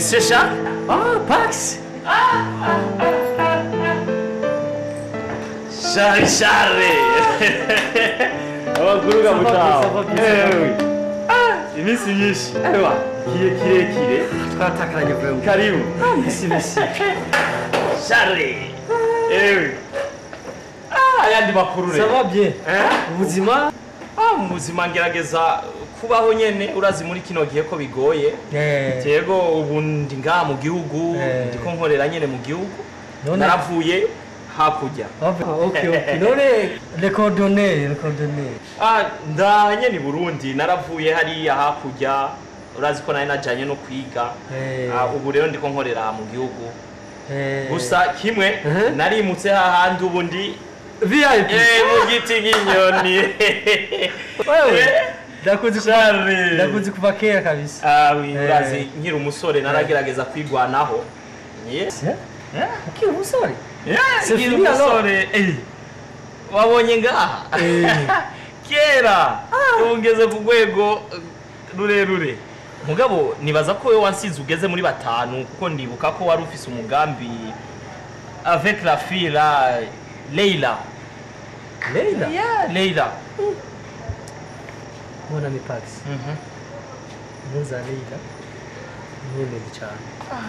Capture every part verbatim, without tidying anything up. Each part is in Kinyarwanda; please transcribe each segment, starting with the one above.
Monsieur Charles? Oh, Pax! Charlie, Charlie! Oh, kuruga mutaho. Eh, iminsi myinshi. Ewa, kiye kiye kiye. Twatakaranye vuba. Karibu. Merci, merci. Charlie. Eh. Ah, ayandi makuru Ça va bien. Eh? Ubuzima? Ah, muzima ngerageza kubaho nyene urazi muri kino gihe ko bigoye. Eh. Tego ubu ndi nga mu gihugu, ndiko nkorera nyene mu gihugu. Naravuye hakurya. Okay, okay. None les coordonnées, les coordonnées. Ah, ndanye ni Burundi, naravuye hari hakurya. Urazi ko nari najanye no kwiga. Ah, ubu rero ndiko nkorera mu gihugu. Eh. Gusa kimwe narimutse hahandi ubu ndi V I P. Eh, mu giti nk'inyoni. Wewe ndakuzi Charlie. Ndakuzi kuva kera kabisa. Ah, oui, urazi nkiri umusore naragerageza kwigwanaho. Yes. Yeah, ukiri umusore. Yeah, nkiri umusore. Eh. Wabonye ngaha? Eh. Kera. Ungeze ku rwego rurerure. Mugabo nibaza ko wewe wansize ugeze muri batanu kuko ndibuka ko wari ufise umugambi avec la fille là Leila. Leila? Yeah, Leila. Mon ami Pax. Mhm. Muza Leila. None cyane.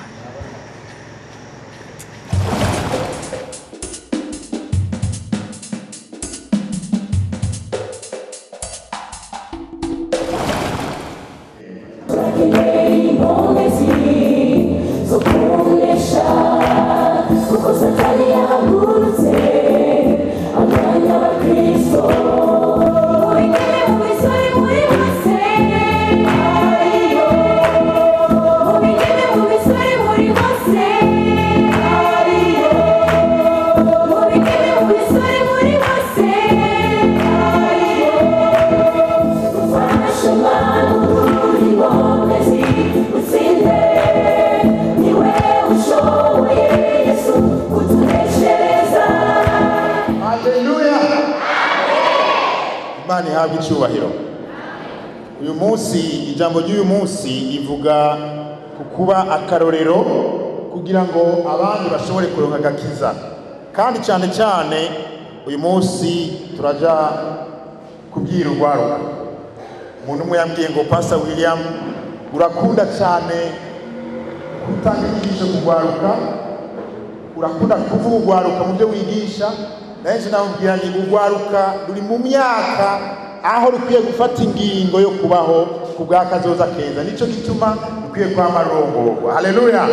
Imana ihabwe icyubahiro. Uyu munsi ijambo ry'uyu munsi ivuga ku kuba akarorero kugira ngo abandi bashobore kuronka agakiza, kandi cyane cyane uyu munsi turaja kubwira urwaruka. Umuntu umwe yambwiye ngo Pastor William urakunda cyane gutanga inyigisho ku rwaruka, urakunda kuvuga urwaruka mu byo wigisha. Nanjye namubwira ni urwaruka ruri mu myaka aho rukwiye gufata ingingo yo kubaho ku bwa kazoza keza, nicyo gituma rukwiye kwama rongorwa. Haleluya.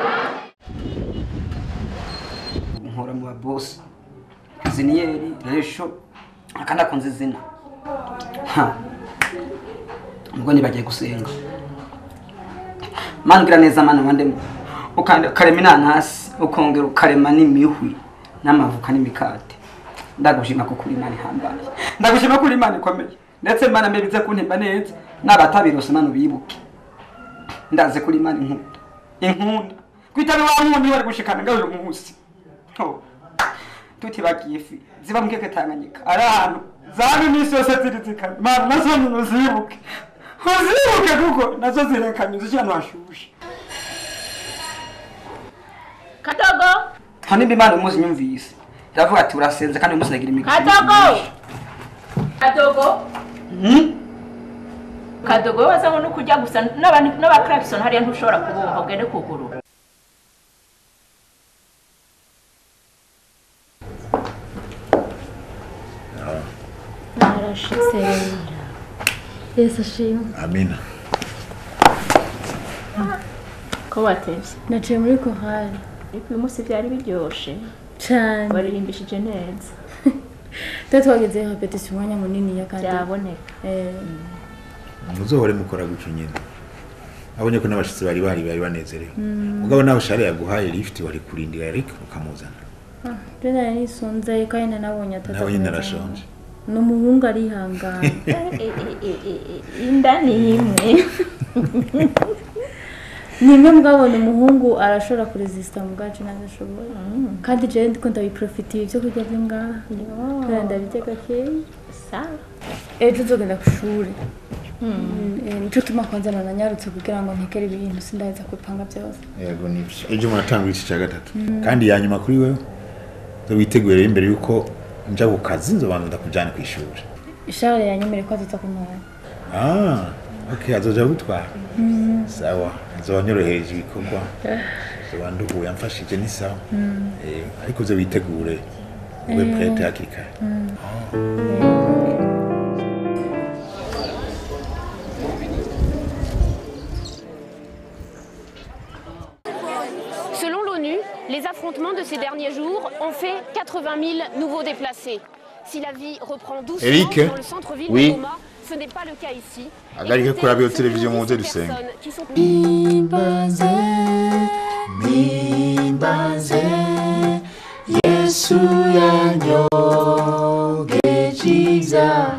Nkora mu boss Ziniyeri Resho akanda kunze zina ha ubwo nibagiye gusenga mangira neza mana wande ukanda karema inanasi ukongera ukarema n'imihwi n'amavuka n'imikate. Ndagushima ko kuri Imana ihambaye, ndagushima kuri Imana ikomeye, ndetse Imana mebize kuntemba neza n'abatabirose Imana bibuke. Ndaze kuri Imana inkunda inkunda kwitana wa muntu wari gushikana ngaho uyu munsi. Oh, tuti bagiye fi ziba mukeke Tanganyika ari ahantu zabe imisi yose zirizikana Imana nazo muzibuke uzibuke kuko nazo zirekanye zicana washushe Kadogo. Hani bimana umuzi nyumvise. Ndavuga ati urasenze kandi umusagira imigisha. Kadogo. Kadogo. Hmm? Kadogo waza ngo nukujya gusa n'abandi n'aba Clarkson hariya ntushobora kubumva ugende kuguru. Narashitse. Yesu ashimwe. Amina. Ko watevye. Naciye muri kohari. Ariko uyu munsi byari biryoshe cyane. Waririmbishije neza. Tatwageze repetition umwanya munini ya kandi. Byaboneka. Eh. Muzohore mukora gucyo nyene. Abonye ko n'abashitsi bari bari bari banezerewe. Mugabo nawe share yaguhaye lift wari kurindira Eric ukamuzana. Ah, tena ni sonze kandi nabonye atata. Nawe nyine arashonje. No muhungu ari hangana. Inda ni imwe. Nimwe mugabona umuhungu arashobora kuresista mugacu nazashoboye. Kandi je ndiko ndabiprofitiye byo kujya binga. Kandi ndabiteka ke. Sawa. Ejo nzogenda ku shuri. nico tuma kwanzana na nyarutse kugira ngo ntekere ibintu sindaheza kubipanga byose. Yego nibyo. Ejo muratanga iki cya gatatu. Kandi ya nyuma kuri wewe zo witegurira imbere yuko nja ku kazi nzobanza ndakujana ku ishuri. Ishari yanyemere ko azoza kumara. Ah, okay, azoja gutwara. Sawa, nzonyoroheje ibikorwa. Zobanduhuye amfashije ni sawa. Eh, ariko zo witegure. Ube prête hakiri kare. Selon l'ONU, les affrontements de ces derniers jours ont fait quatre-vingt mille nouveaux déplacés. Si la vie reprend doucement Eric, dans le centre-ville oui. de Goma, ce n'est pas le cas ici. Agarika kuri radio télévision mondiale du cinq. Mimbaze, mimbaze, Yesu yanyogeje.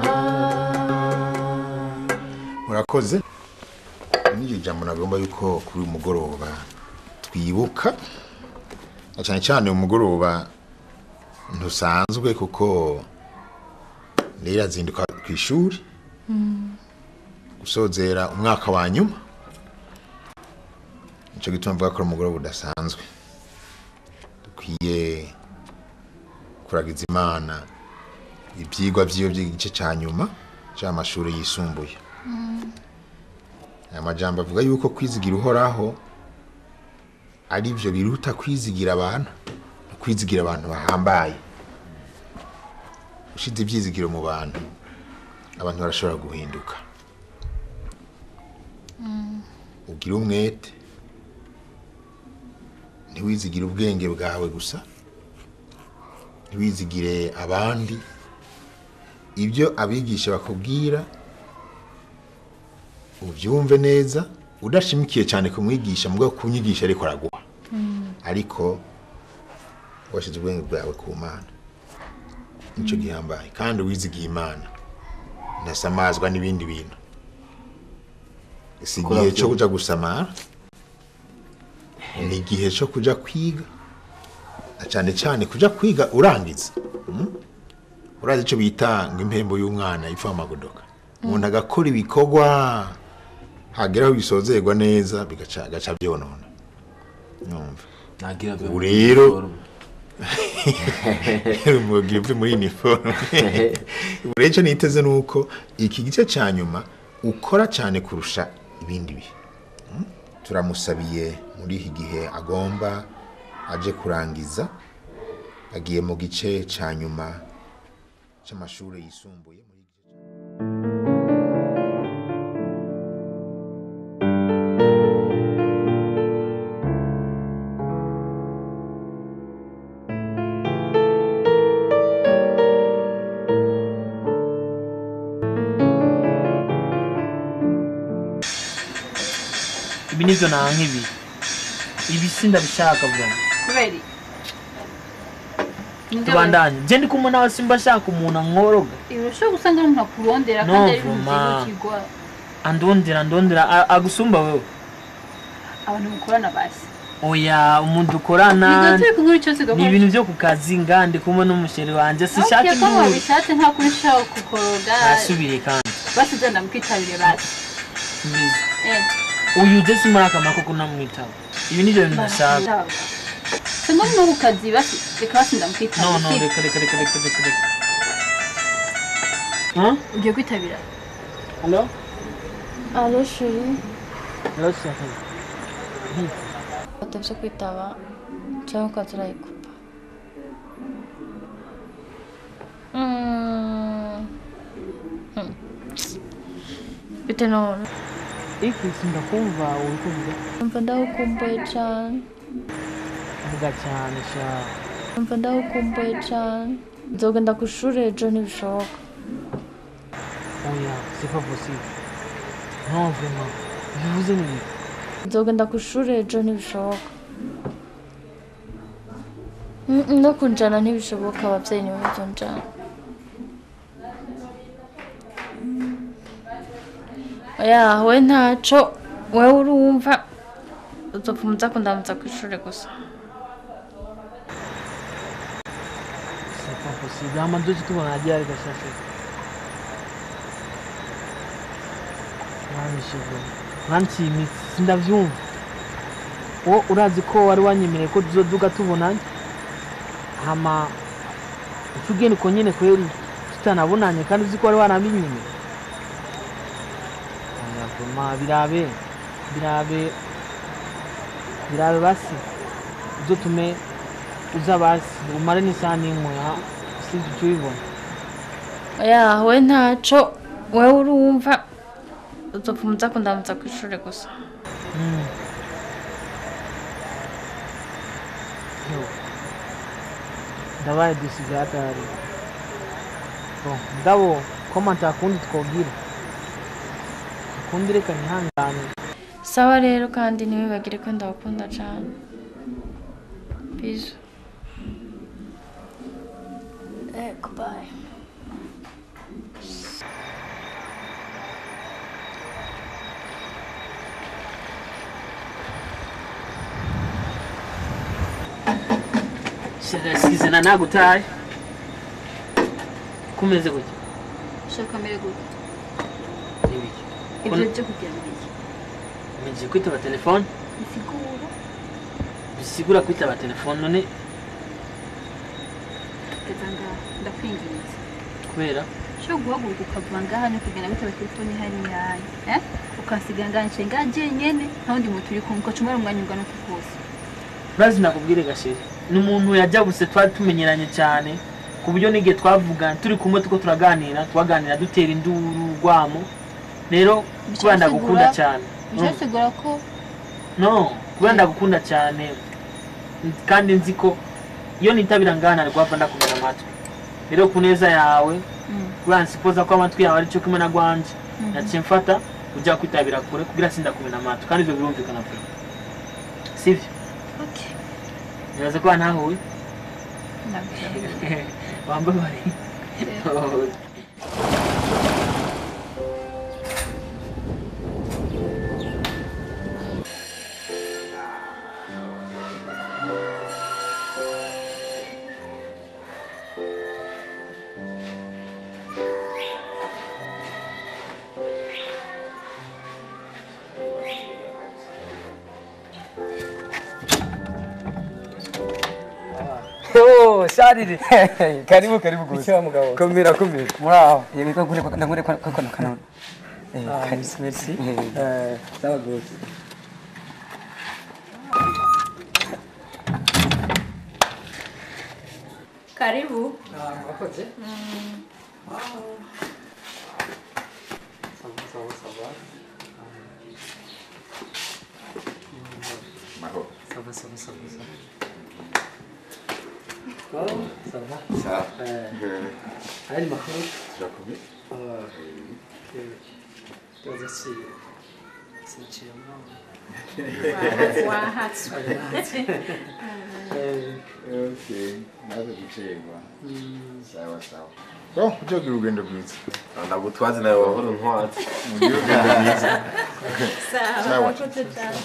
Murakoze. Ni jambo nagomba yuko kuri umugoroba twibuka. Cyane cyane umugoroba ntusanzwe kuko lera zinduka ku ishuri. Gusozera umwaka wa nyuma. Nico gituma mvuga ko umugoroba udasanzwe. Dukwiye kuragiza Imana ibyigwa byiyo by'igice cya nyuma cy'amashuri yisumbuye. Amajambo avuga yuko kwizigira uhoraho ari byo biruta kwizigira abantu, kwizigira abantu bahambaye. Ushize ibyizigiro mu bantu, abantu barashobora guhinduka. Ugira umwete, ntiwizigire ubwenge bwawe gusa, ntiwizigire abandi. Ibyo abigisha bakubwira ubyumve neza, udashimikiye cyane kumwigisha mubwo kunyigisha ariko araguha. Ariko washize ubwenge bwawe ku Mana. Nico gihambaye kandi wizigiye Imana. Ndasamazwa n'ibindi bintu. Isigiye cyo kuja gusamara. Ni gihe cyo kuja kwiga. Cyane cyane kuja kwiga urangiza. Urazi ico bita ngo impembo y'umwana ipfa amagodoka. Umuntu agakora ibikorwa hageraho bisozerwa neza bigaca gaca byonona. Nyumva. Nagira byo. Rero mugiye byo muri uniforme. Urecho niteze nuko iki gice cya nyuma ukora cyane kurusha ibindi bihe. Turamusabiye muri iki gihe agomba aje kurangiza, agiye mu gice cya nyuma cy'amashuri yisumbuye. Ibi nivyo nanka ibi. Ibi sindabishaka bwana. Kubera tubandanye je ndi kumwe nawe simba shaka umuntu ankoroga irusho gusanga umuntu akurondera kandi ari mu kigwa andondera andondera agusumba wewe abantu mukorana basi oya umuntu ukorana ni ibintu byo kukazi ngande kumwe n'umusheri wanje sishaka ibintu okay bishatse nta kurisha kukoroga asubire kandi basi je ndamwitabire basi eh uyu je simuraka makoko namwitaba ibi ni byo ndashaka Sema no kazi basi reka basi ndamwita no no reka reka reka reka reka ha ugiye kwitabira Allo Allo chérie Allo chérie Atavye kwitaba cyangwa kwaturayikupa Mm Bite no Iki sindakumva urukumva Mva ndakumbuye cyane Vuga cyane sha Mva ndakumbuye cyane Nzogenda ku ishuri ejo ntibishoboka Oya c'est pas possible Non vraiment bivuze ni Nzogenda ku ishuri ejo ntibishoboka No kunjana ntibishoboka abavyeyi nibo bazonjana Oya we ntaco wewe urumva uzopfumuza kundamutsa ku ishuri gusa C'est pas possible ama dozi tubona agiye ari gashashe Mwanishije. Mwanci imitsi ndavyumva. Wo urazi ko wari wanyemereye ko tuzoduga tubonanye. Hama utugene ko nyene kweri tutanabonanye kandi uzi ko wari waramenyene. Ayavuma birabe birabe birabe basi uzotume uza basi umare n'isaha n'imwe sivyo tubibona. Ya we ntaco wewe urumva uzopfa muza kundamutsa kw'ishure gusa. Mm. Yo. Ndabaye dusigaye atari. Bon, ndabo komanta kundi twogira. Kundi reka ntihangane. Sawa rero kandi ntibibagire ko ndabakunda cyane. Peace. Eh, goodbye. Size na nagutaye. Kumeze gute? Shaka mbere gute? Nibiki. Ibyo byo kugenda biki? Mije kwitaba telefone? Bisigura. Bisigura kwitaba telefone none Kezanga ndakwinginze. kubera Sho guhaguruka ukavuga ngaha no kugenda bitaba telefone hari yayi. Eh? Ukasiga nganje ngaje nyene ntawundi muntu uri kumwe ko cumara umwanya ungana kose. Urazi nakubwire gasheri. Ni umuntu yajabuse twari tumenyeranye cyane ku buryo nige twavuga turi kumwe tuko turaganira twaganira dutera induru rwamo. Rero kuba ndagukunda cyane. Bisigura ko No, kuba ndagukunda cyane kandi nzi ko iyo nitabira ngana rwava ndakumena amatwi. Rero kuneza yawe uransipoza ko amatwi yawe ari cyo kimwe na gwanje. Naciye mfata ujya kwitabira kure kugira sindakumena amatwi kandi ibyo birumvikana pe. Sivyo? Okay. Nyaze kwa nawe. Nabyo. Wambe bari. Oh, sharire. Karibu karibu gusa. Ikiwa mugabo. Komera komera. Muraho. Yego ko ngure ndangure ko ko kanone. Eh, Ah, karibu. merci. Eh, sawa gose. Karibu. Ah, wakoze? Mahoro. Sawa sawa sawa sawa. Oh, ça va. Sawa. Eh, allez mahoro. Jacobi. Ah. Tuza si sinchema. Wahatsu. Eh, Okay. Nazo gucegwa. Sawa sawa. Bon, ujogira urugendo rwiza. Ndagutwaze nawe wahora ntwaze. Mugiye urugendo rwiza. Sawa. Sawa. Wakoze cyane.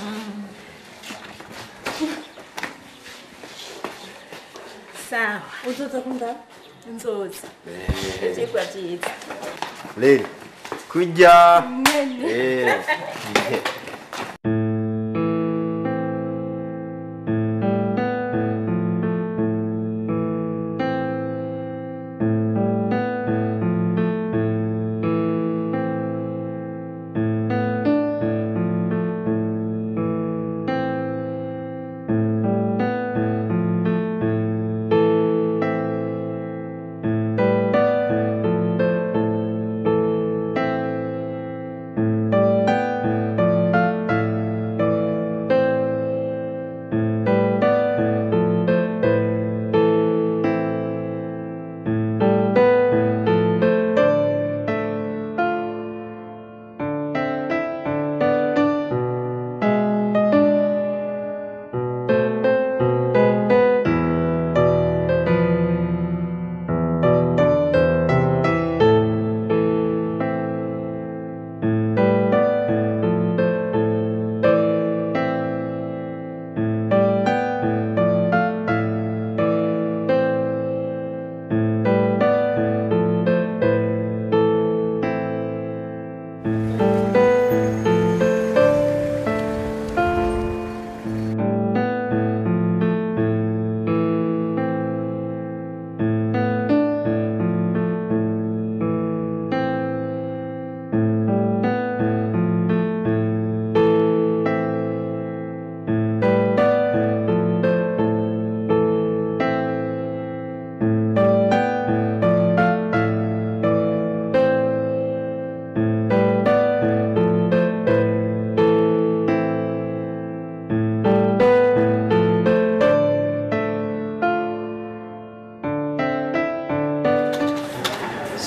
Sawa. Uzoza kunda? Nzoza. Icyigwa cyiza. Rero kujya Nyene. eh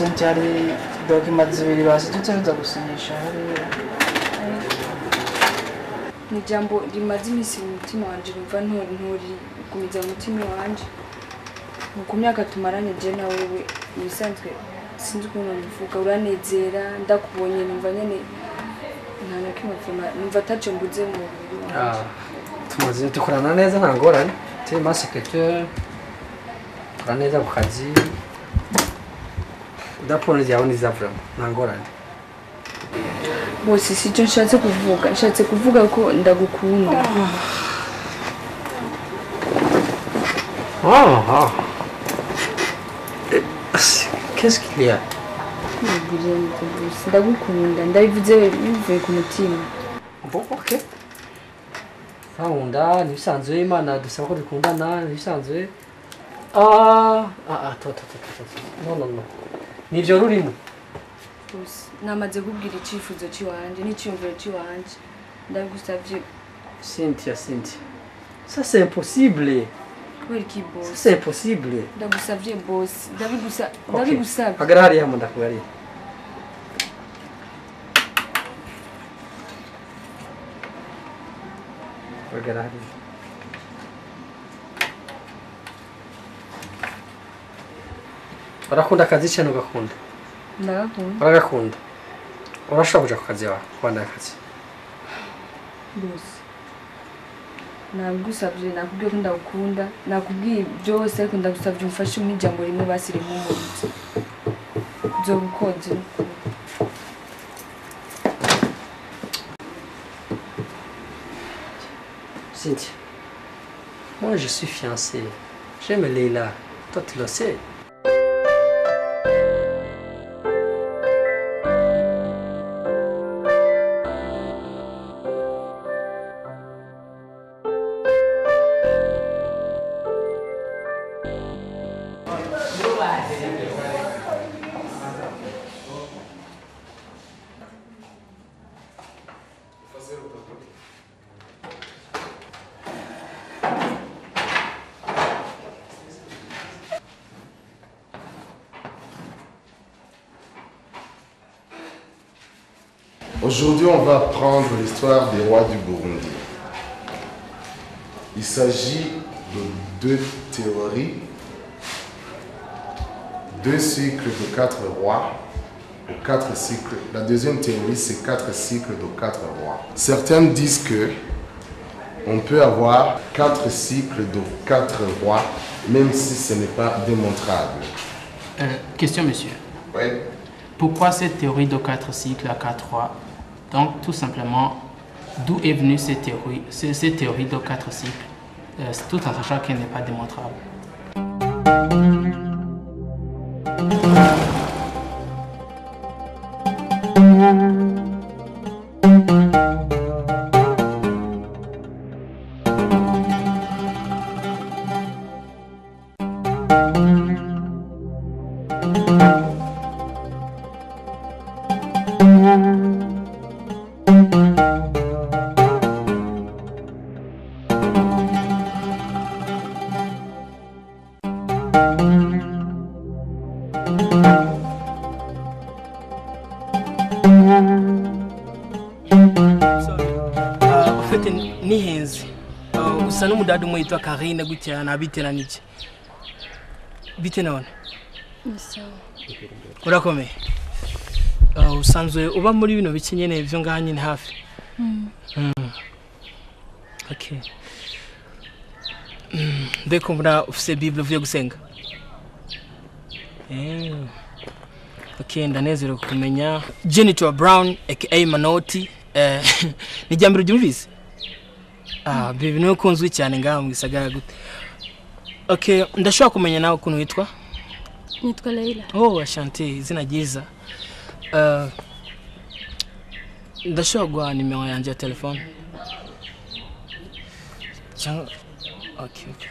sente hari dokima zibiri basitutse biza gusinyisha hariya. Ni jambo rimaze iminsi mu mutima wanje numva ntori ntori gumiza mu mutima wanje. Mu myaka tumaranye je na wewe ibisanzwe sinzi ukuntu bivuga uranezera ndakubonye numva nyene nta na kimwe fuma numva ataco mbuze mu mubiri. Ah, tumaze dukorana neza nta ngorane. Tu es ma secrétaire. Korana neza ku kazi. Udapfuna yawe ni zavram nta ngorane. Bose sicyo nshatse kuvuga, nshatse kuvuga ko ndagukunda. Ah ah. Qu'est-ce qu'il y a? Ndagukunda, ndabivuze bivuye ku mutima. Bon, OK. Faunda, nisanzwe Imana dusaba ko dukundana, nisanzwe. Ah, ah, attends, attends, attends. Non, non, non. Nivyo rurimo. Bose namaze kubwira icifuzo ciwanje n'iciyumviro ciwanje. Ndagusavye Cynthia, Cynthia. Ça c'est impossible. Kweli ki boss? Ça c'est impossible. Ndagusavye boss. Ndabigusa, ndabigusavye. Hagarara hariya mu ndakubariye. Hagarara hariya. Urakunda akazi cyane ugakunda? Ndagakunda. Uragakunda? Urashobora kuja ku kazi yawe, kubanda akazi? Boss. Nagusavye nakubwiye ko ndagukunda, nakubwiye byose ariko ndagusavye umfashe mu ijambo rimwe basire mu mubitsi. Zobukoze. Cynthia, moi je suis fiancé. J'aime Leila. Toi tu le sais. Aujourd'hui, on va apprendre l'histoire des rois du Burundi. Il s'agit de deux théories, deux cycles de quatre rois, ou quatre cycles. La deuxième théorie, c'est quatre cycles de quatre rois. Certains disent que on peut avoir quatre cycles de quatre rois, même si ce n'est pas démontrable. Euh, question, monsieur. Oui. Pourquoi cette théorie de quatre cycles à quatre rois? Donc, tout simplement, d'où est venue cette théorie, cette théorie de quatre cycles, euh, tout en sachant qu'elle n'est pas démontrable. Dadu mwe itwa Karine gutya na bitena niki bitena none Sawa. Urakomeye uh, usanzwe uba muri bino biki nyene ivyo nganye ni hafi Mm. Mm. Okay. Mm. Ndeko mbona ufise Bible uvuye gusenga Eh. Okay, ndanezero kumenya Jennifer Brown aka Manoti eh ni jambiro ryumvise Ah, bibi no kunzwi cyane ngaha mu gisagara gute. Okay, ndashaka kumenya nawe ukuntu witwa? Nitwa Leila. Oh, asante, izina ryiza. Uh, ndashaka guha nimero yanjye ya telefone. Cyangwa Okay, okay.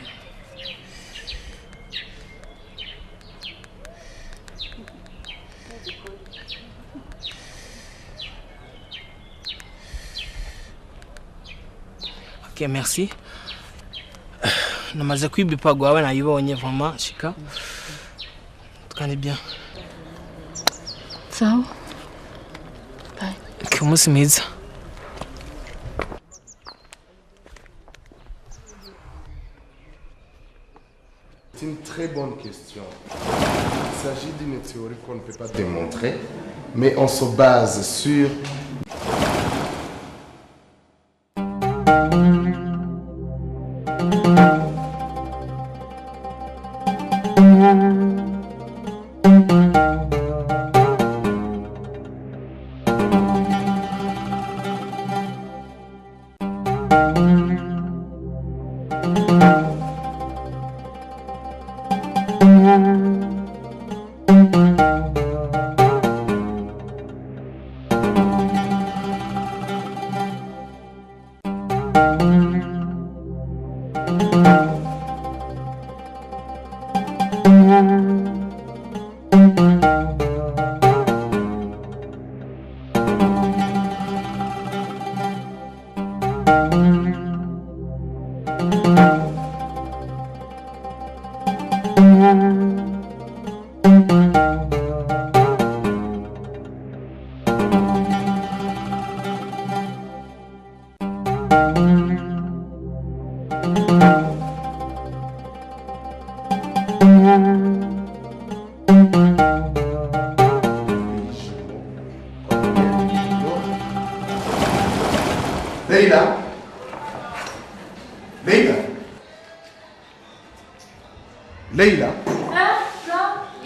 Ok, merci. Namaze kwibipa gwawe nayibonye vraiment shika. Tukane bien. sawa ku munsi mwiza. C'est une très bonne question. Il s'agit d'une théorie qu'on ne peut pas démontrer, mais on se base sur Leila. Leila. Leila. Ah, non.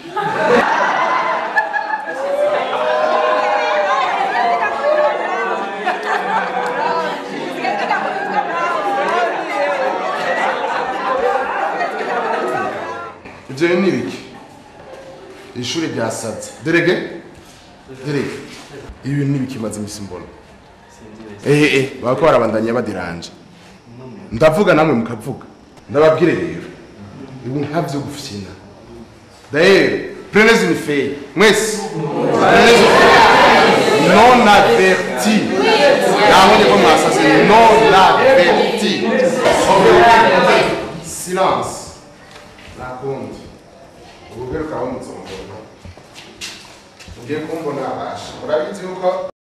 Ibyo ni ibiki? Ishuri ryasaze. Derege? Derege. Ibi ni ibiki maze imisi mbona? Eh eh, bako barabandanya badiranje. Ndavuga namwe mukavuga. Ndababwire rero. Ibu nkavyo gufyina. D'ailleurs, prenez une feuille. Mwese. Prenez une feuille. Non averti. Naho ndiko mwasase non averti. Silence. Nakundi. Urugero kawo muzombona. Ngiye kumbona abasha. Urabizi uko